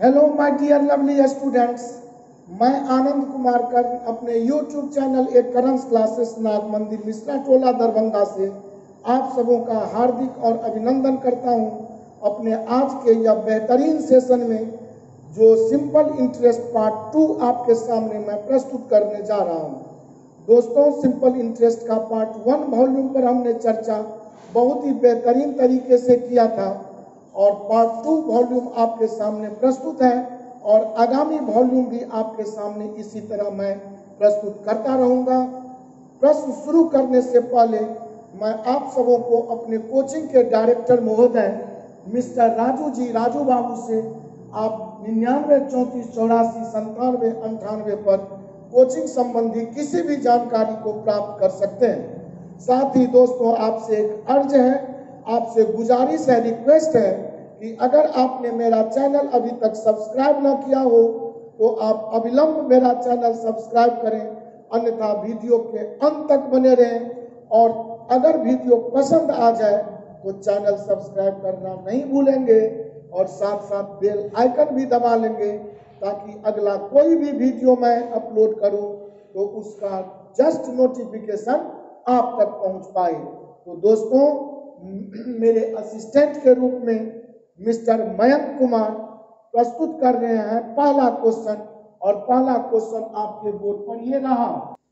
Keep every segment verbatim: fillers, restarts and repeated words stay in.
Hello my dear lovely students, मैं आनंद कुमार कर अपने यूट्यूब चैनल एक करंस क्लासेस नाग मंदिर मिश्रा टोला दरभंगा से आप सबों का हार्दिक और अभिनंदन करता हूं। अपने आज के यह बेहतरीन सेशन में जो सिंपल इंटरेस्ट पार्ट टू आपके सामने मैं प्रस्तुत करने जा रहा हूं। दोस्तों, सिंपल इंटरेस्ट का पार्ट वन वॉल्यूम पर हमने चर्चा बहुत ही बेहतरीन तरीके से किया था और पार्ट टू वॉल्यूम आपके सामने प्रस्तुत है और आगामी वॉल्यूम भी आपके सामने इसी तरह मैं प्रस्तुत करता रहूंगा। प्रश्न शुरू करने से पहले मैं आप सबों को अपने कोचिंग के डायरेक्टर महोदय मिस्टर राजू जी राजू बाबू से आप निन्यानवे चौंतीस चौरासी संतानवे अंठानवे पर कोचिंग संबंधी किसी भी जानकारी को प्राप्त कर सकते हैं। साथ ही दोस्तों, आपसे एक अर्ज है, आपसे गुजारिश है, रिक्वेस्ट है कि अगर आपने मेरा चैनल अभी तक सब्सक्राइब ना किया हो तो आप अविलंब मेरा चैनल सब्सक्राइब करें, अन्यथा वीडियो के अंत तक बने रहें और अगर वीडियो पसंद आ जाए तो चैनल सब्सक्राइब करना नहीं भूलेंगे और साथ साथ बेल आइकन भी दबा लेंगे ताकि अगला कोई भी वीडियो मैं अपलोड करूं तो उसका जस्ट नोटिफिकेशन आप तक पहुंच पाए। तो दोस्तों, मेरे असिस्टेंट के रूप में मिस्टर मयंक कुमार प्रस्तुत कर रहे हैं पहला क्वेश्चन और पहला क्वेश्चन आपके बोर्ड पर ये रहा।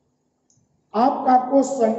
आपका क्वेश्चन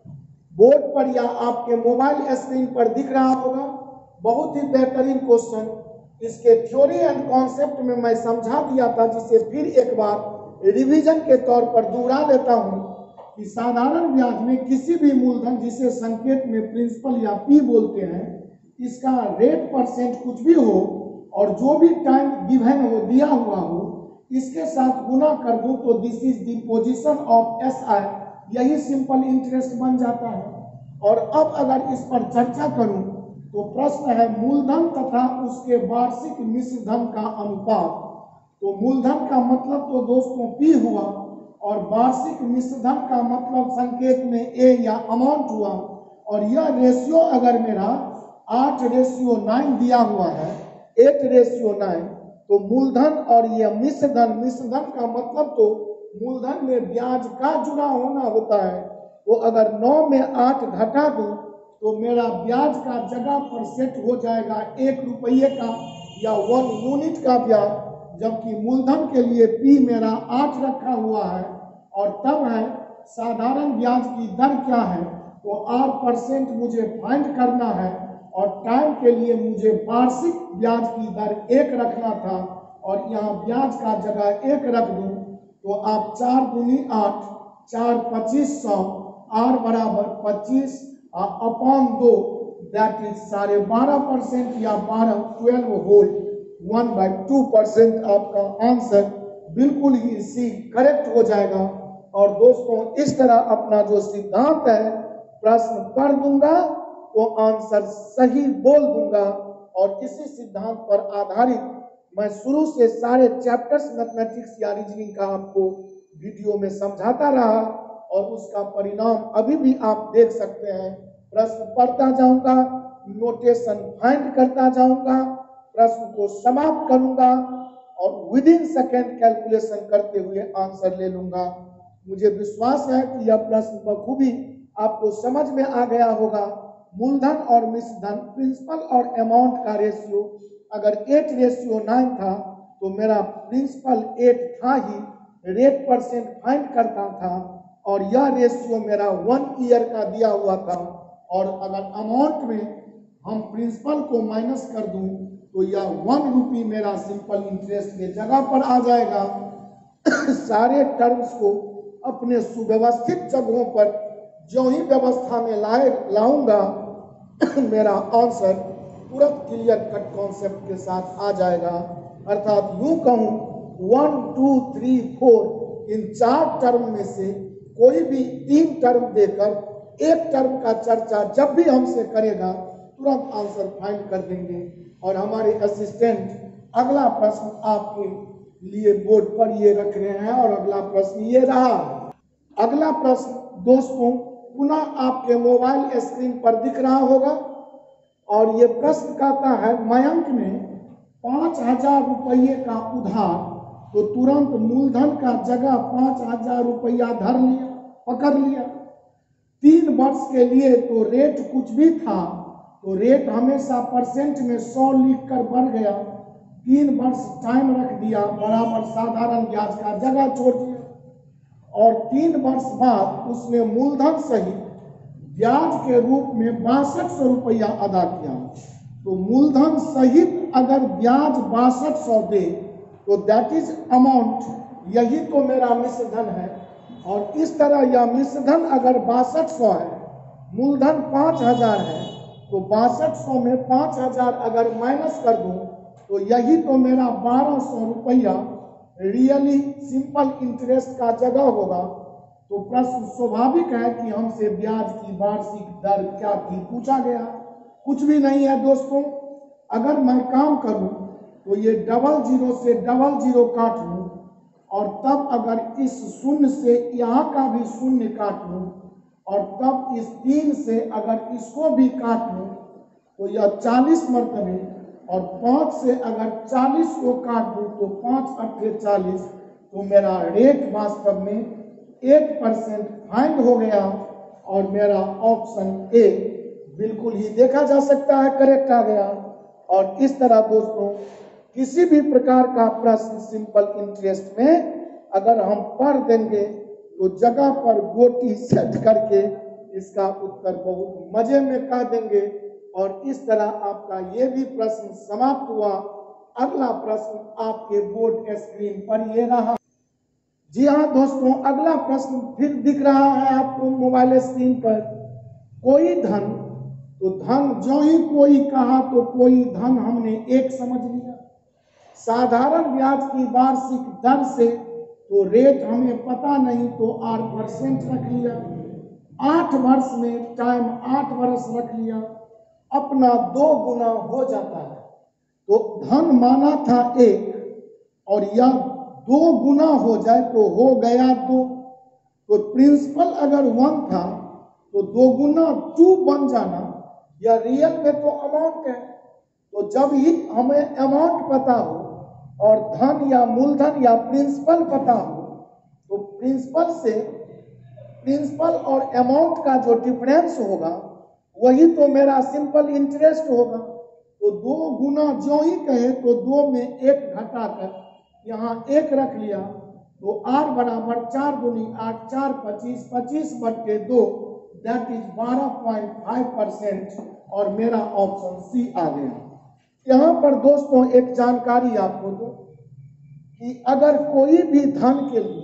बोर्ड पर या आपके मोबाइल स्क्रीन पर दिख रहा होगा। बहुत ही बेहतरीन क्वेश्चन, इसके थ्योरी एंड कॉन्सेप्ट में मैं समझा दिया था, जिसे फिर एक बार रिवीजन के तौर पर दोहरा देता हूं कि साधारण ब्याज में किसी भी मूलधन जिसे संकेत में प्रिंसिपल या पी बोलते हैं, इसका रेट परसेंट कुछ भी हो और जो भी टाइम गिवन हो दिया हुआ हो इसके साथ गुना कर दूं तो this is the position of S I, यही सिंपल इंटरेस्ट बन जाता है। और अब अगर इस पर चर्चा करूं तो प्रश्न है मूलधन तथा उसके वार्षिक मिश्र धन का अनुपात। तो मूलधन का मतलब तो दोस्तों पी हुआ और वार्षिक मिश्र धन का मतलब संकेत में ए या अमाउंट हुआ। और यह रेशियो अगर मेरा आठ रेशियो नाइन दिया हुआ है, एट रेशियो नाइन, तो मूलधन और यह मिश्र धन, मिश्र धन का मतलब तो मूलधन में ब्याज का जुड़ा होना होता है। वो अगर नौ में आठ घटा दूं तो मेरा ब्याज का जगह पर सेट हो जाएगा एक रुपये का या वन यूनिट का ब्याज, जबकि मूलधन के लिए पी मेरा आठ रखा हुआ है। और तब है साधारण ब्याज की दर क्या है, तो आर परसेंट मुझे फाइंड करना है और टाइम के लिए मुझे वार्षिक ब्याज की दर एक रखना था और यहाँ ब्याज का जगह एक रख दूं तो आप चार दूनी आठ, चार पच्चीस सौ, आर बराबर पच्चीस अपॉन दो, दैट इज साढ़े बारह परसेंट या बारह twelve whole one by two percent. आपका आंसर बिल्कुल ही इसी करेक्ट हो जाएगा। और दोस्तों, इस तरह अपना जो सिद्धांत है प्रश्न पढ़ दूंगा तो आंसर सही बोल दूंगा और इसी सिद्धांत पर आधारित मैं शुरू से सारे चैप्टर्स मैथमेटिक्स या रीजनिंग का आपको वीडियो में समझाता रहा और उसका परिणाम अभी भी आप देख सकते हैं। प्रश्न पढ़ता जाऊंगा, नोटेशन फाइंड करता जाऊंगा, प्रश्न को समाप्त करूंगा और विद इन सेकेंड कैलकुलेशन करते हुए आंसर ले लूंगा। मुझे विश्वास है कि यह प्रश्न बखूबी आपको समझ में आ गया होगा। मूलधन और मिश्र धन, प्रिंसिपल और अमाउंट का रेशियो अगर एट रेशियो नाइन था तो मेरा प्रिंसिपल एट था ही, रेट परसेंट फाइंड करता था और यह रेशियो मेरा वन ईयर का दिया हुआ था। और अगर अमाउंट में हम प्रिंसिपल को माइनस कर दूं तो यह वन रुपी मेरा सिंपल इंटरेस्ट के जगह पर आ जाएगा। सारे टर्म्स को अपने सुव्यवस्थित जगहों पर जो ही व्यवस्था में लाए लाऊंगा मेरा आंसर तुरंत क्लियर कट कॉन्सेप्ट के साथ आ जाएगा। अर्थात यूं कहूं one two three four in चार टर्म में से कोई भी तीन टर्म देकर एक टर्म का चर्चा जब भी हमसे करेगा तुरंत आंसर फाइंड कर देंगे। और हमारे असिस्टेंट अगला प्रश्न आपके लिए बोर्ड पर ये रख रहे हैं और अगला प्रश्न ये रहा। अगला प्रश्न दोस्तों पुनः आपके मोबाइल स्क्रीन पर दिख रहा होगा और ये प्रश्न कहता है मयंक ने पांच पांच हजार रुपये का उधार, तो तुरंत मूलधन का जगह पांच हजार रुपया धर लिया, पकड़ लिया। तीन वर्ष के लिए तो रेट कुछ भी था, तो रेट हमेशा परसेंट में सौ लिख कर बढ़ गया। तीन वर्ष टाइम रख दिया, बराबर साधारण ब्याज का जगह छोड़ दिया, और तीन वर्ष बाद उसने मूलधन सहित ब्याज के रूप में बासठ सौ रुपया अदा किया। तो मूलधन सहित अगर ब्याज बासठ सौ दे तो दैट इज अमाउंट, यही तो मेरा मिश्रधन है। और इस तरह यह मिश्रधन अगर बासठ सौ है, मूलधन पाँच हजार है, तो बासठ सौ में पाँच हजार अगर माइनस कर दूं तो यही तो मेरा बारह सौ रुपया रियली सिंपल इंटरेस्ट का जगह होगा। तो प्रश्न स्वाभाविक है कि हमसे ब्याज की वार्षिक दर क्या थी पूछा गया। कुछ भी नहीं है दोस्तों। अगर मैं काम करूं तो ये डबल जीरो से डबल जीरो काट लूं, और तब अगर इस शून्य से यहाँ का भी शून्य काट लूं, और तब इस तीन से अगर इसको भी काट लूं, तो यह चालीस मरतबे, और पाँच से अगर चालीस को काट दूं तो पाँच अट्ठे चालीस, तो मेरा रेट वास्तव में एट परसेंट फाइंड हो गया, और मेरा ऑप्शन ए बिल्कुल ही देखा जा सकता है करेक्ट आ गया। और इस तरह दोस्तों किसी भी प्रकार का प्रश्न सिंपल इंटरेस्ट में अगर हम पढ़ देंगे तो जगह पर गोटी सेट करके इसका उत्तर बहुत मजे में कह देंगे। और इस तरह आपका ये भी प्रश्न समाप्त हुआ। अगला प्रश्न आपके बोर्ड स्क्रीन पर ये रहा। जी हाँ दोस्तों, अगला प्रश्न फिर दिख रहा है आपको मोबाइल स्क्रीन पर। कोई धन, तो धन जो ही कोई कहा तो कोई धन हमने एक समझ लिया। साधारण ब्याज की वार्षिक दर से तो रेट हमें पता नहीं, तो आठ परसेंट रख लिया। आठ वर्ष में टाइम आठ वर्ष रख लिया, अपना दो गुना हो जाता है। तो धन माना था एक, और यह दो गुना हो जाए तो हो गया दो। तो प्रिंसिपल अगर वन था तो दो गुना टू बन जाना, यह रियल में तो अमाउंट है। तो जब ही हमें अमाउंट पता हो और धन या मूलधन या प्रिंसिपल पता हो, तो प्रिंसिपल से प्रिंसिपल और अमाउंट का जो डिफरेंस होगा वही तो मेरा सिंपल इंटरेस्ट होगा। तो दो गुना जो ही कहे तो दो में एक घटाकर यहाँ एक रख लिया, तो आर बराबर चार दूनी आठ, चार पच्चीस, पच्चीस बटे दो, दैट इज बारह पॉइंट फाइव परसेंट, और मेरा ऑप्शन सी आ गया। यहाँ पर दोस्तों एक जानकारी आपको दो कि अगर कोई भी धन के लिए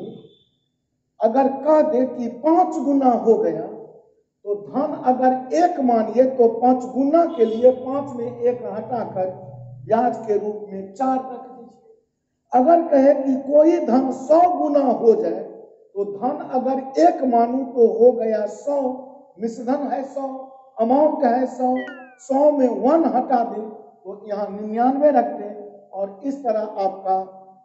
अगर कह दे कि पांच गुना हो गया, तो धन अगर एक मानिए तो पांच गुना के लिए पांच में एक हटाकर ब्याज के रूप में चार रख दीजिए। अगर कहे कि कोई धन सौ गुना हो जाए, तो धन अगर एक मानू तो हो गया सौ, मिश्रधन है सौ, अमाउंट है सौ, सौ में वन हटा दे तो यहाँ निन्यानवे रखते हैं। और इस तरह आपका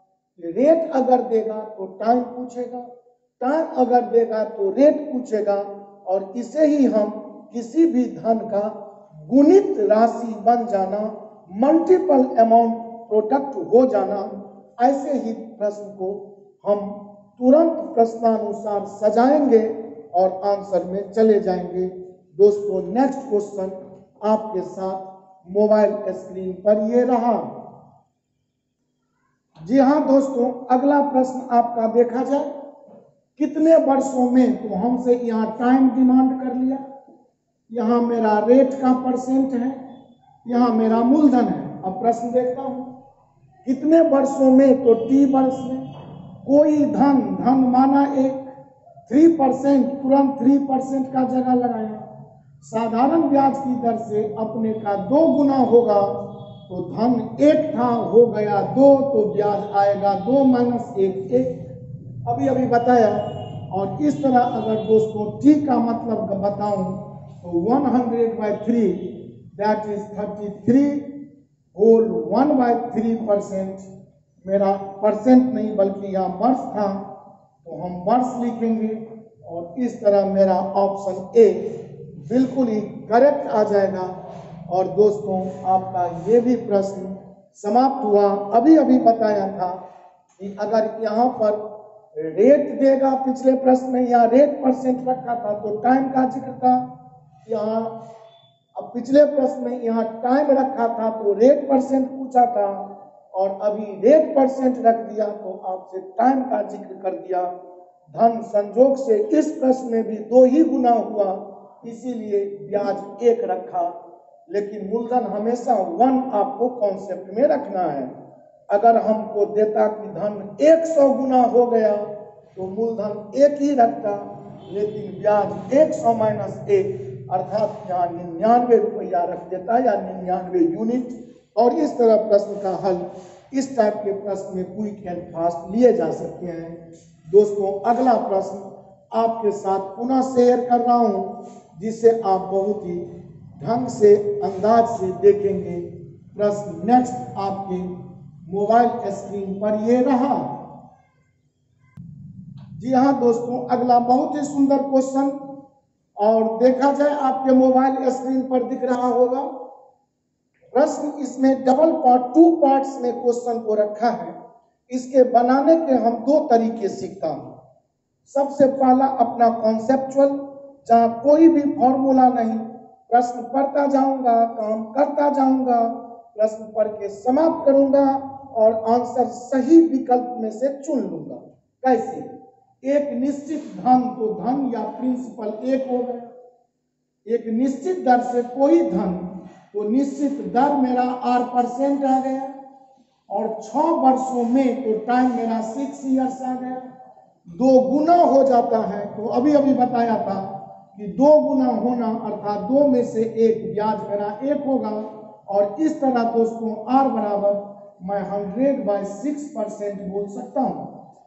रेट अगर देगा तो टाइम पूछेगा, टाइम अगर देगा तो रेट पूछेगा, और इसे ही हम किसी भी धन का गुणित राशि बन जाना, मल्टीपल अमाउंट प्रोडक्ट हो जाना, ऐसे ही प्रश्न को हम तुरंत प्रश्नानुसार सजाएंगे और आंसर में चले जाएंगे। दोस्तों नेक्स्ट क्वेश्चन आपके साथ मोबाइल स्क्रीन पर ये रहा। जी हाँ दोस्तों, अगला प्रश्न आपका देखा जाए, कितने वर्षों में, तो हमसे यहाँ टाइम डिमांड कर लिया, यहाँ मेरा रेट का परसेंट है, यहाँ मेरा मूलधन है। अब प्रश्न देखता हूँ कितने वर्षों में, तो टी वर्ष में। कोई धन, धन माना एक, थ्री परसेंट, तुरंत थ्री परसेंट का जगह लगाया। साधारण ब्याज की दर से अपने का दो गुना होगा, तो धन एक था हो गया दो, तो ब्याज आएगा दो माइनस एक, एक अभी अभी बताया। और इस तरह अगर दोस्तों टी का मतलब बताऊं तो one hundred by three, that is thirty three whole one by three percent. मेरा परसेंट नहीं बल्कि यहाँ वर्ष था, तो हम वर्ष लिखेंगे, और इस तरह मेरा ऑप्शन ए बिल्कुल ही करेक्ट आ जाएगा। और दोस्तों आपका ये भी प्रश्न समाप्त हुआ। अभी अभी बताया था कि अगर यहाँ पर रेट देगा, पिछले प्रश्न में यहाँ रेट परसेंट रखा था तो टाइम का जिक्र था, यहाँ अब पिछले प्रश्न में यहाँ टाइम रखा था तो रेट परसेंट पूछा था, और अभी रेट परसेंट रख दिया तो आपसे टाइम का जिक्र कर दिया। धन संजोग से इस प्रश्न में भी दो ही गुना हुआ, इसीलिए ब्याज एक रखा, लेकिन मूलधन हमेशा वन आपको कॉन्सेप्ट में रखना है। अगर हमको देता कि धन एक सौ गुना हो गया तो मूलधन एक ही रखता, लेकिन ब्याज एक सौ माइनस एक अर्थात यहाँ निन्यानवे रुपया रख देता या निन्यानवे यूनिट। और इस तरह प्रश्न का हल, इस टाइप के प्रश्न में क्विक एंड फास्ट लिए जा सकते हैं। दोस्तों, अगला प्रश्न आपके साथ पुनः शेयर कर रहा हूँ, जिसे आप बहुत ही ढंग से, अंदाज से देखेंगे। प्रश्न नेक्स्ट आपके मोबाइल स्क्रीन पर ये रहा। जी हाँ दोस्तों, अगला बहुत ही सुंदर क्वेश्चन, और देखा जाए आपके मोबाइल स्क्रीन पर दिख रहा होगा। प्रश्न इसमें डबल पार्ट, टू पार्ट्स में क्वेश्चन को रखा है। इसके बनाने के हम दो तरीके सीखता हूं। सबसे पहला अपना कॉन्सेप्चुअल, जहां कोई भी फॉर्मूला नहीं, प्रश्न पढ़ता जाऊंगा, काम करता जाऊंगा, प्रश्न पढ़ के समाप्त करूंगा और आंसर सही विकल्प में से चुन लूंगा। कैसे? एक निश्चित धन, तो धन या प्रिंसिपल एक हो गया। एक निश्चित दर से कोई धन, तो निश्चित दर मेरा आर परसेंट आ गया, और छह वर्षों में तो टाइम मेरा सिक्स ईयर्स आ गया। दो गुना हो जाता है, तो अभी अभी बताया था कि दो गुना होना अर्थात दो में से एक ब्याज मेरा एक होगा। और इस तरह दोस्तों आर बराबर मैं हंड्रेड बाई सिक्स परसेंट बोल सकता हूँ।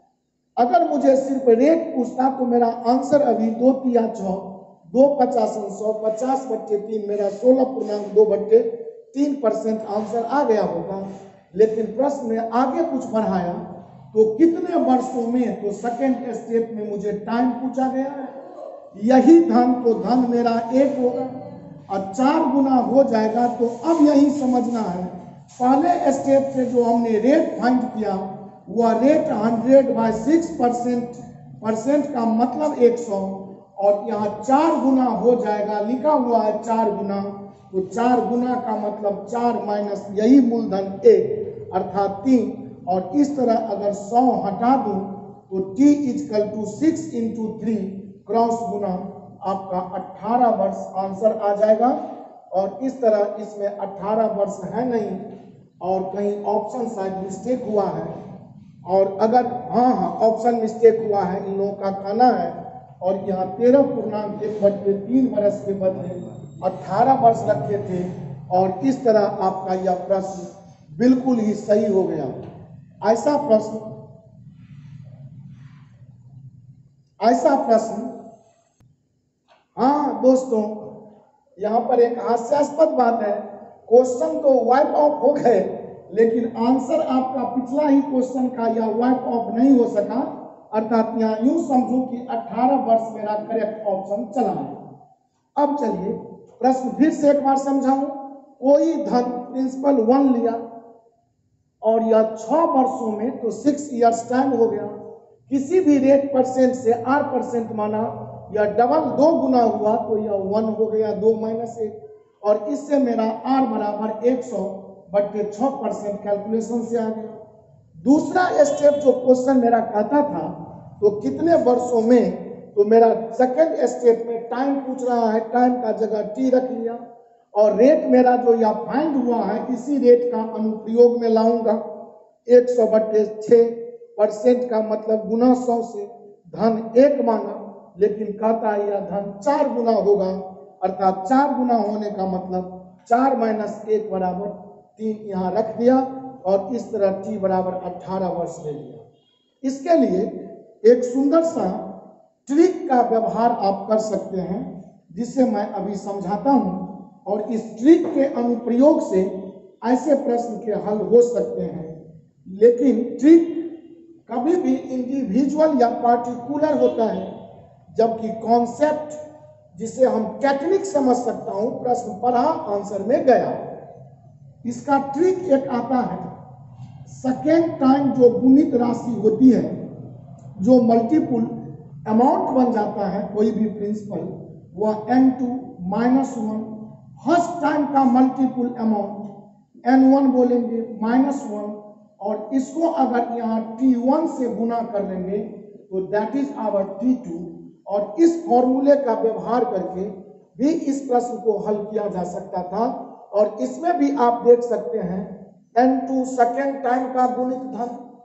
अगर मुझे सिर्फ रेट पूछता तो मेरा आंसर अभी दो तिया छः, दो पचास सौ, पचास बट्टे तीन, मेरा सोलह पूर्णांक दो बट्टे तीन परसेंट आंसर आ गया होगा। लेकिन प्रश्न में आगे कुछ बढ़ाया तो कितने वर्षों में, तो सेकेंड स्टेप में मुझे टाइम पूछा गया है। यही धन, तो धन मेरा एक होगा और चार गुना हो जाएगा। तो अब यही समझना है, पहले स्टेप से जो हमने रेट फाइंड किया वह rate hundred by six percent, percent का मतलब एक सौ, और यहाँ चार गुना हो जाएगा, लिखा हुआ है चार गुना, तो चार गुना का मतलब चार माइनस यही मूलधन एक अर्थात तीन। और इस तरह अगर सौ हटा दूं तो t equal two six into three cross गुना आपका अठारह वर्ष आंसर आ जाएगा। और इस तरह इसमें अठारह वर्ष है नहीं, और कहीं ऑप्शन शायद मिस्टेक हुआ है, और अगर हाँ हाँ ऑप्शन मिस्टेक हुआ है, इन लोगों का कहना है। और यहाँ तेरह पूर्णांक एक बटे तीन वर्ष के बदले अठारह वर्ष रखे थे, और इस तरह आपका यह प्रश्न बिल्कुल ही सही हो गया। ऐसा प्रश्न ऐसा प्रश्न हाँ दोस्तों, यहाँ पर एक हास्यास्पद बात है, क्वेश्चन तो वाइप ऑफ हो गए, लेकिन आंसर आपका पिछला ही क्वेश्चन का या वाइप ऑफ नहीं हो सका। अर्थात यहाँ यूं समझो कि अठारह वर्ष मेरा करेक्ट ऑप्शन चला है। अब चलिए प्रश्न फिर से एक बार समझाऊं। कोई धन प्रिंसिपल वन लिया और यह छह वर्षों में, तो सिक्स इयर्स टाइम हो गया। किसी भी रेट परसेंट से आर परसेंट माना, यह डबल दो गुना हुआ तो यह वन हो गया, दो माइनस एक, और इससे मेरा आर बराबर एक सौ बट्टे छह परसेंट कैलकुलेशन से आ गया। दूसरा स्टेप जो क्वेश्चन मेरा कहता था तो कितने वर्षों में, तो मेरा सेकंड स्टेप में टाइम पूछ रहा है, टाइम का जगह टी रख लिया, और रेट मेरा जो यह फाइंड हुआ है इसी रेट का अनुप्रयोग में लाऊंगा। एक सौ बट्टे छः परसेंट का मतलब गुना सौ से धन एक माना, लेकिन कहता है यह धन चार गुना होगा, अर्थात चार गुना होने का मतलब चार माइनस एक बराबर तीन यहाँ रख दिया, और इस तरह टी बराबर अठारह वर्ष ले लिया। इसके लिए एक सुंदर सा ट्रिक का व्यवहार आप कर सकते हैं, जिसे मैं अभी समझाता हूं, और इस ट्रिक के अनुप्रयोग से ऐसे प्रश्न के हल हो सकते हैं। लेकिन ट्रिक कभी भी इंडिविजुअल या पार्टिकुलर होता है, जबकि कॉन्सेप्ट जिसे हम टेक्निक समझ सकता हूं, प्रश्न पढ़ा आंसर में गया। इसका ट्रिक एक आता है, सेकेंड टाइम जो गुणित राशि होती है, जो मल्टीपुल अमाउंट बन जाता है कोई भी प्रिंसिपल, वह N two minus one, first time का मल्टीपुल अमाउंट एन वन बोलेंगे माइनस वन, और इसको अगर यहाँ टी वन से गुना कर लेंगे तो that is our T two. और इस फॉर्मूले का व्यवहार करके भी इस प्रश्न को हल किया जा सकता था। और इसमें भी आप देख सकते हैं एन टू सेकेंड टाइम का गुणित धन,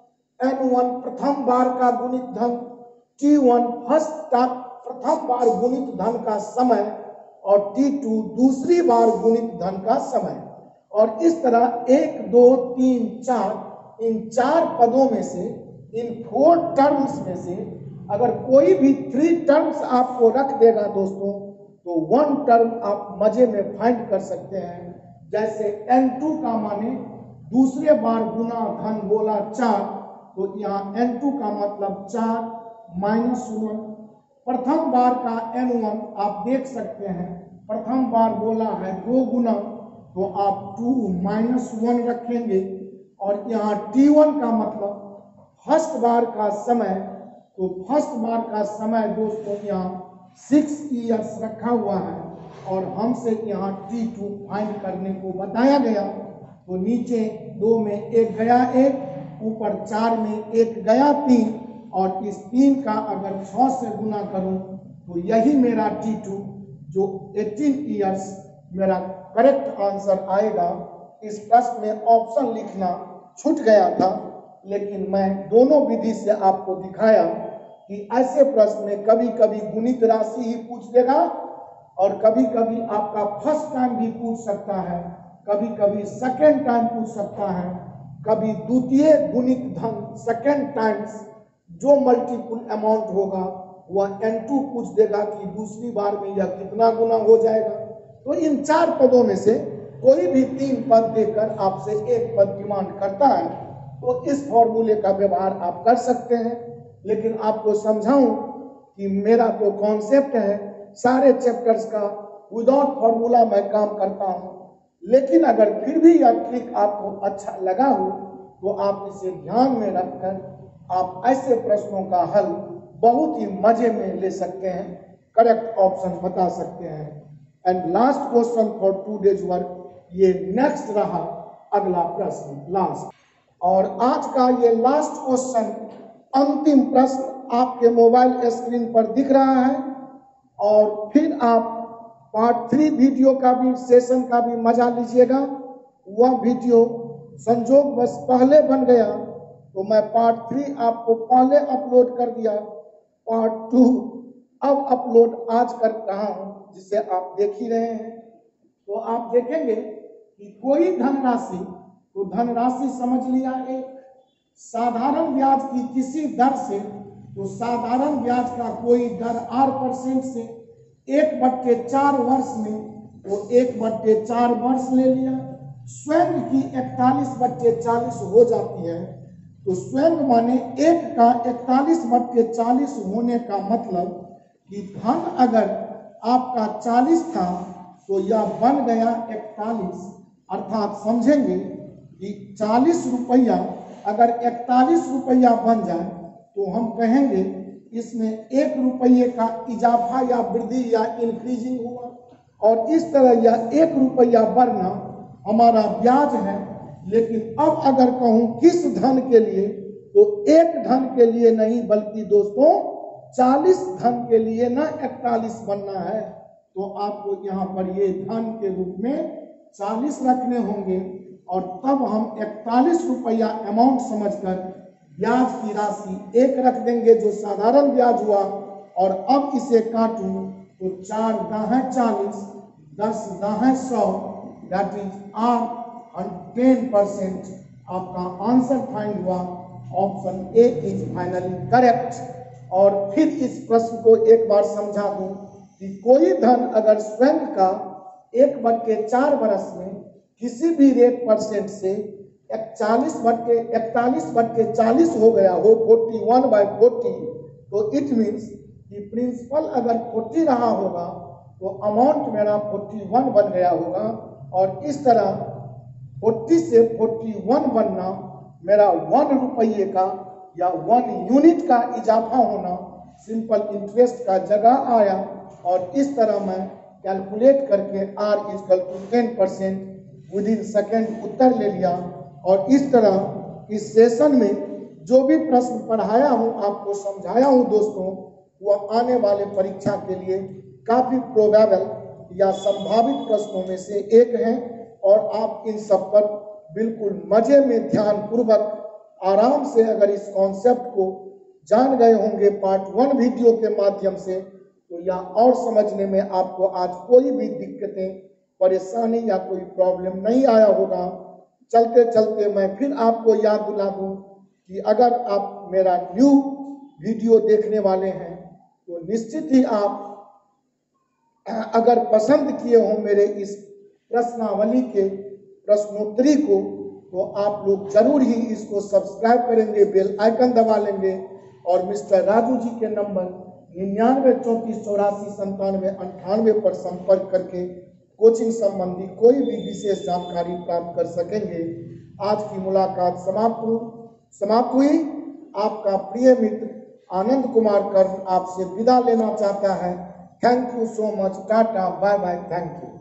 एन वन प्रथम बार का गुणित धन, टी वन फर्स्ट प्रथम बार गुणित धन का समय, और टी टू दूसरी बार गुणित धन का समय। और इस तरह एक दो तीन चार, इन चार पदों में से, इन फोर टर्म्स में से अगर कोई भी थ्री टर्म्स आपको रख देगा दोस्तों, तो वन टर्म आप मजे में फाइंड कर सकते हैं। जैसे एन टू का माने दूसरे बार गुना धन बोला चार, तो यहाँ एन टू का मतलब चार माइनस वन। प्रथम बार का एन वन आप देख सकते हैं, प्रथम बार बोला है दो गुना, तो आप टू माइनस वन रखेंगे। और यहाँ टी वन का मतलब फर्स्ट बार का समय, तो फर्स्ट बार का समय दोस्तों यहाँ सिक्स ईयर्स रखा हुआ है, और हमसे यहाँ टी टू फाइंड करने को बताया गया। तो नीचे दो में एक गया एक, ऊपर चार में एक गया तीन, और इस तीन का अगर छः से गुना करूं तो यही मेरा टी टू जो अठारह ईयर्स मेरा करेक्ट आंसर आएगा। इस प्रश्न में ऑप्शन लिखना छूट गया था, लेकिन मैं दोनों विधि से आपको दिखाया कि ऐसे प्रश्न में कभी कभी गुणित राशि ही पूछ देगा, और कभी कभी आपका फर्स्ट टाइम भी पूछ सकता है, कभी कभी सेकेंड टाइम पूछ सकता है, कभी द्वितीय गुणित धन सेकेंड टाइम्स जो मल्टीपुल अमाउंट होगा वह एन टू पूछ देगा कि दूसरी बार में यह कितना गुना हो जाएगा। तो इन चार पदों में से कोई भी तीन पद देकर आपसे एक पद डिमांड करता है, तो इस फॉर्मूले का व्यवहार आप कर सकते हैं। लेकिन आपको समझाऊं कि मेरा तो कॉन्सेप्ट है सारे चैप्टर्स का विदाउट फॉर्मूला मैं काम करता हूं, लेकिन अगर फिर भी यह ट्रिक आपको अच्छा लगा हो तो आप इसे ध्यान में रखकर आप ऐसे प्रश्नों का हल बहुत ही मजे में ले सकते हैं, करेक्ट ऑप्शन बता सकते हैं। And last question for two days work, ये नेक्स्ट रहा अगला प्रश्न लास्ट, और आज का ये लास्ट क्वेश्चन अंतिम प्रश्न आपके मोबाइल स्क्रीन पर दिख रहा है। और फिर आप पार्ट थ्री वीडियो का भी सेशन का भी मजा लीजिएगा। वह वीडियो संजोग बस पहले बन गया तो मैं पार्ट थ्री आपको पहले अपलोड कर दिया, पार्ट टू अब अपलोड आज कर रहा हूं, जिसे आप देख ही रहे हैं। तो आप देखेंगे कि कोई धनराशि, तो धनराशि समझ लिया एक साधारण ब्याज की किसी दर से, तो साधारण ब्याज का कोई दर आर परसेंट से एक बट्टे चार वर्ष में, तो एक बट्टे चार वर्ष ले लिया। स्वयं की इकतालीस बट्टे चालीस हो जाती है, तो स्वयं माने एक का इकतालीस बट्टे चालीस होने का मतलब कि धन अगर आपका चालीस था तो यह बन गया इकतालीस, अर्थात समझेंगे कि चालीस रुपया अगर इकतालीस रुपया बन जाए तो हम कहेंगे इसमें एक रुपये का इजाफा या वृद्धि या इंक्रीजिंग हुआ, और इस तरह यह एक रुपया बढ़ना हमारा ब्याज है। लेकिन अब अगर कहूं किस धन के लिए, तो एक धन के लिए नहीं बल्कि दोस्तों चालीस धन के लिए ना इकतालीस बनना है, तो आपको यहाँ पर ये धन के रूप में चालीस रखने होंगे, और तब हम इकतालीस रुपया अमाउंट समझकर ब्याज की राशि एक रख देंगे जो साधारण ब्याज हुआ। और अब इसे काटूं तो चार दाहें चालीस, दस दाहें सौ, that is R ten percent आपका आंसर फाइंड हुआ। Option A is finally correct. और फिर इस प्रश्न को एक बार समझा दूं कि कोई धन अगर स्वयं का एक बट्टे चार बरस में किसी भी रेट परसेंट से चालीस बट्टे इकतालीस बट्टे चालीस हो गया हो, फोर्टी वन बाई फोर्टी, तो इट मीन्स कि प्रिंसिपल अगर फोर्टी रहा होगा तो अमाउंट मेरा फोर्टी वन बन गया होगा। और इस तरह चालीस से इकतालीस बनना, मेरा वन रुपये का या वन यूनिट का इजाफा होना सिंपल इंटरेस्ट का जगह आया और इस तरह मैं कैलकुलेट करके R equal to ten percent within second उत्तर ले लिया। और इस तरह इस सेशन में जो भी प्रश्न पढ़ाया हूँ, आपको समझाया हूँ दोस्तों, वह आने वाले परीक्षा के लिए काफी प्रोबेबल या संभावित प्रश्नों में से एक है और आप इन सब पर बिल्कुल मजे में ध्यान पूर्वक आराम से अगर इस कॉन्सेप्ट को जान गए होंगे पार्ट वन वीडियो के माध्यम से, तो यह और समझने में आपको आज कोई भी दिक्कतें, परेशानी या कोई प्रॉब्लम नहीं आया होगा। चलते चलते मैं फिर आपको याद दिला दूं कि अगर आप मेरा न्यू वीडियो देखने वाले हैं तो निश्चित ही आप अगर पसंद किए हो मेरे इस प्रश्नावली के प्रश्नोत्तरी को, तो आप लोग जरूर ही इसको सब्सक्राइब करेंगे, बेल आइकन दबा लेंगे और मिस्टर राजू जी के नंबर निन्यानवे चौंतीस चौरासी संतानवे अंठानवे पर संपर्क करके कोचिंग संबंधी कोई भी विशेष जानकारी प्राप्त कर सकेंगे। आज की मुलाकात समाप्त हुई समाप्त हुई आपका प्रिय मित्र आनंद कुमार कर्ण आपसे विदा लेना चाहता है। Thank you so much. Tata, bye bye, thank you.